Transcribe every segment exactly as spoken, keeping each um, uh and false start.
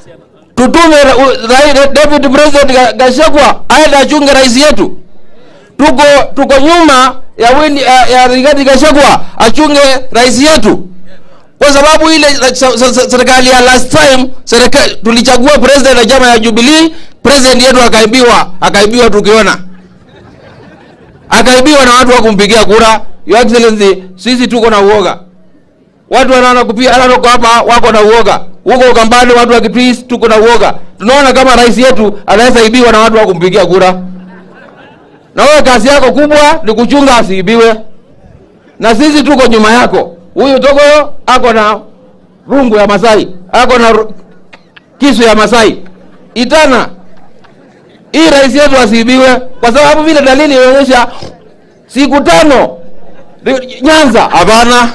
Tutume Deputy President Gachagua aende achunge rais yetu. Tuko tuko nyuma ya wini, ya, ya Rigathi Gachagua achunge rais yetu. Kwa sababu ile serikali ya last time serikali tulichagua president na chama ya Jubilee, president yetu akaibiwa, akaibiwa tukiona. Akaibiwa na watu wa kumpigia kura. Your Excellency, sisi tuko na uoga. Watu wanaona kupia alano hapa wako na uoga. Huko Ukambani watu wa Kitui tuko na uoga. Tunaona kama rais yetu anaweza ibiwa na watu wa kumpigia kura. Na wewe kazi yako kubwa ni kuchunga asiibiwe. Na sisi tuko nyuma yako. Huyu Togoyo ako na rungu ya Masai, ako na kisu ya Masai. Itana hii rais yetu asiibiwe kwa sababu vile dalili inaonyesha siku tano Nyanza hapana.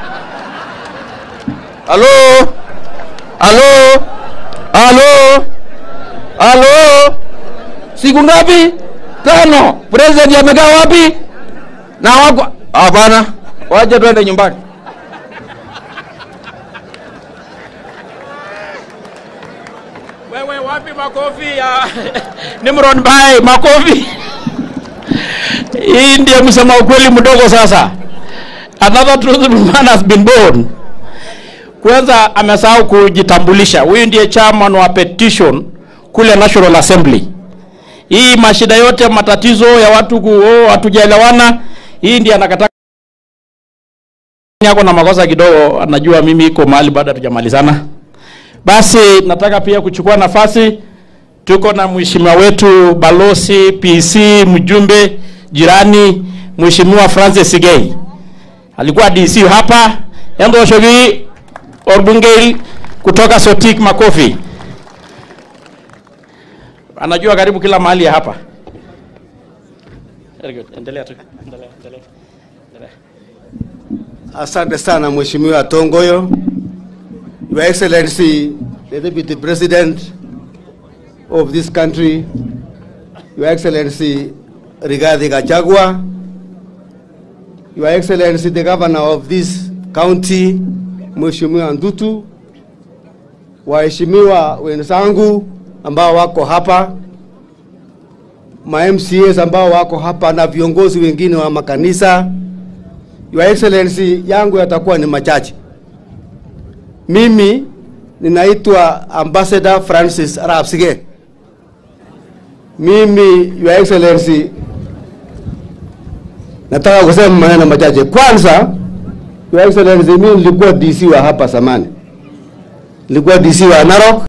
Halo? Halo? Halo? Halo? Siku ngapi? Tano. President amekaa wapi? Na wako hapana. Waje twende nyumbani. Wewe wapi makofi ya Nimrod Mbai, makofi. Hii ndiye msema ukweli mdogo sasa. Another truthful man has been born. Kwanza amesahau kujitambulisha. Huyu ndiye chairman wa petition kule National Assembly. Hii mashida yote, matatizo ya watu kuo hatujaelewana, hii ndiye anakataka. Yako na makosa kidogo, anajua mimi iko mahali baada tujamalizana. Basi nataka pia kuchukua nafasi, tuko na mheshimiwa wetu balosi P C mjumbe jirani mheshimiwa Francis Sigei. Alikuwa D C hapa, yando shogi Orbungei kutoka Sotik, makofi. Anajua karibu kila mahali ya hapa. Very good. Endelea tu. Endelea, endelea. Endelea. Asante sana Mheshimiwa Tongoyo. Your Excellency, the Deputy President of this country, Your Excellency Rigathi Gachagua, Your Excellency the Governor of this county, Mheshimiwa Ndutu, waheshimiwa wenzangu ambao wako hapa, ma M C As ambao wako hapa na viongozi wengine wa makanisa. Your Excellency, yangu yatakuwa ni machache. Mimi ninaitwa Ambassador Francis Arap Sige. Mimi, Your Excellency, nataka kusema maneno machache. Kwanza, Your Excellency, mimi nilikuwa D C wa hapa zamani. Nilikuwa D C wa Narok.